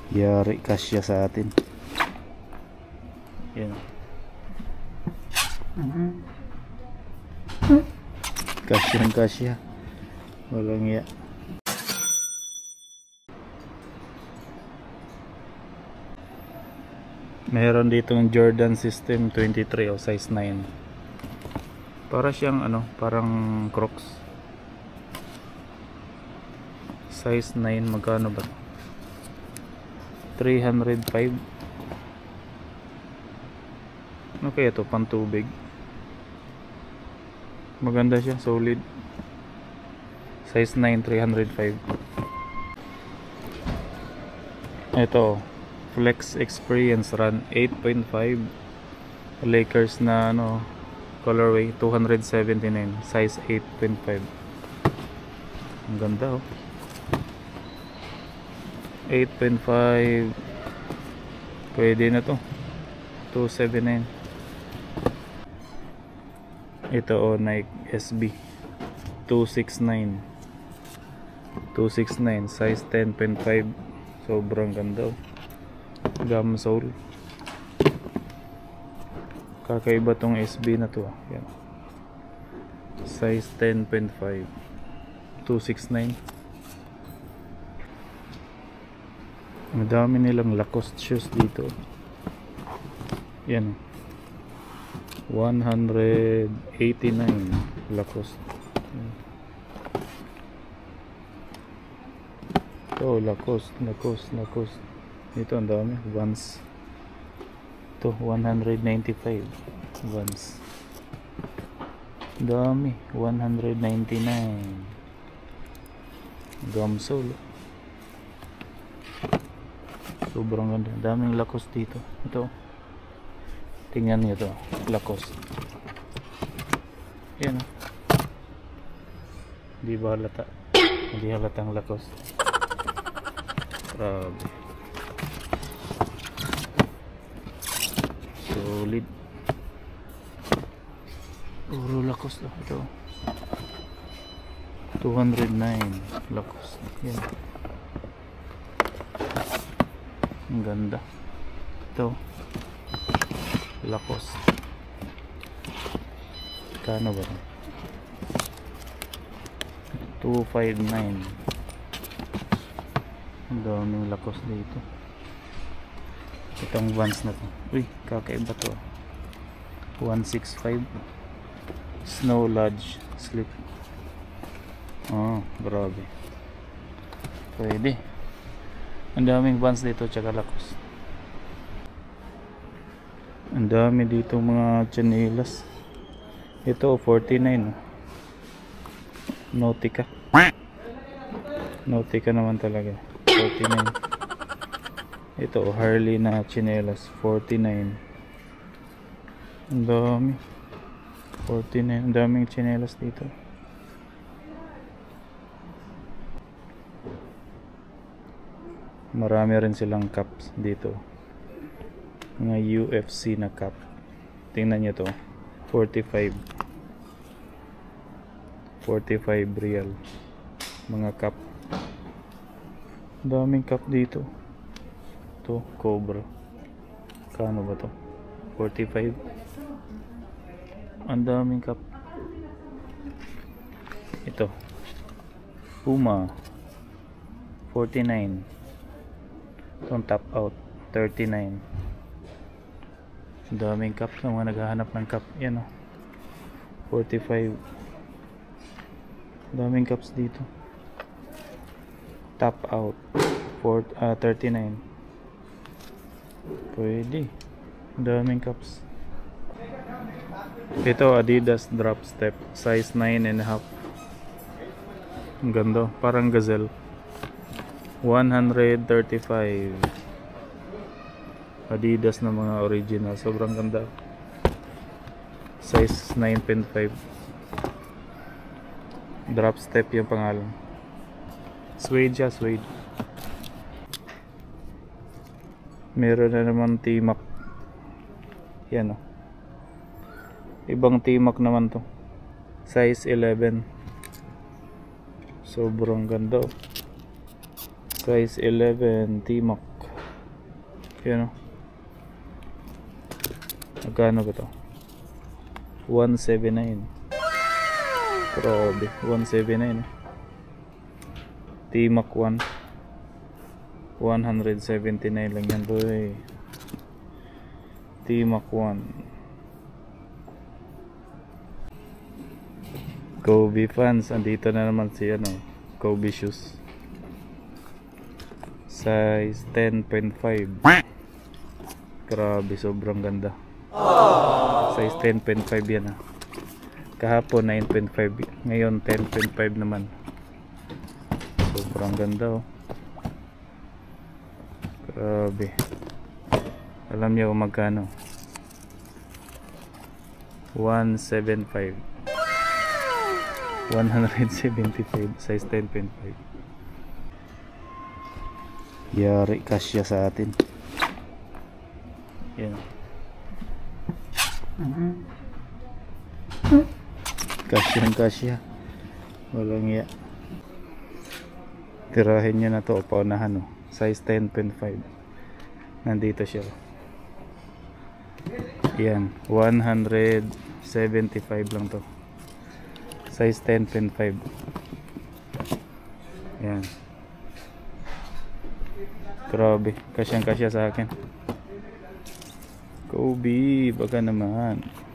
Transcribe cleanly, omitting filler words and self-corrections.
Yari, kasya sa atin. Yan. Kasyang kasya. Walang iya. Meron ditong Jordan System 23 o size 9. Para siyang ano, parang Crocs. Size 9, magkano ba? 305. Ano kaya to? Pantubig. Maganda siya, solid. Size 9, 305. Ito, Flex Experience Run 8.5 Lakers na ano, colorway 279, size 8.5. Ang ganda oh. 8.5 pwede na to. 279. Ito oh, Nike SB 269 size 10.5. sobrang ganda oh. Gum sole. Kakaiba tong SB na to. Yan. Size 10.5 269. Ang dami nilang Lacoste shoes dito. Yan. 189 Lacoste. Oh, Lacoste. Ito ang dami. Vans. Ito 195 Vans. Dami. 199 Gum sole. Sobrang ganda. Daming Lacoste dito. Ito. Tingnan niyo to. Lacoste. Yan. Hindi ba halata? Hindi halatang Lacoste. Grabe. Solid. Puro Lacoste lang. Ito. 209 Lacoste. Yan. Ang ganda. Ito. Lacoste. Kano ba? 259. Ang daming Lacoste dito. Itong Vans na to. Uy, kakaiba to. 165 Snow Lodge Slip. Oh, grabe. Pwede. Ang daming Vans dito tsaka Lacoste. Ang dami dito mga chanelas. Ito 49. Nautica. Nautica naman talaga. 49. Ito Harley na chanelas 49. Ang dami. 49. Ang daming chanelas dito. Marami rin silang caps dito. Mga UFC na cap. Tingnan nyo to. 45 real. Mga cap. Daming cap dito. To Cobra. Kano ba to? 45. Ang daming cap. Ito Puma 49. Itong top out 39. Daming cup na mga naghahanap ng cup. Yan o. 45. Daming cups dito. Top out 39. Pwede. Daming cups. Ito Adidas Drop Step size 9.5. Ang ganda. Parang gazelle. 135. Adidas na mga original. Sobrang ganda. Size 9.5. Drop Step yung pangalan. Suede siya, suede. Meron na naman T-Mac. Yan o. Ibang T-Mac naman to. Size 11. Sobrang ganda. Size 11 T-Mac. Yan o. Magkano ba to? 179. Grabe, 179 eh. T-Mac 1 179 lang yan boy. T-Mac 1. Kobe fans, andito na naman si ano, Kobe shoes. Size 10.5. Grabe, sobrang ganda. Size 10.5 yan ah. Kahapon 9.5, ngayon 10.5 naman. Sobrang ganda oh. Grabe. Alam niyo kung magkano? 175. 175, size 10.5. Yari, kasya sa atin. Yan. Kasya. Walang iya. Tirahin nyo na to, paunahan oh. Size 10.5. Nandito siya. Yan, 175 lang to. Size 10.5. Yan. Grabe, kasyang kasya sa akin. Kobe, baka naman.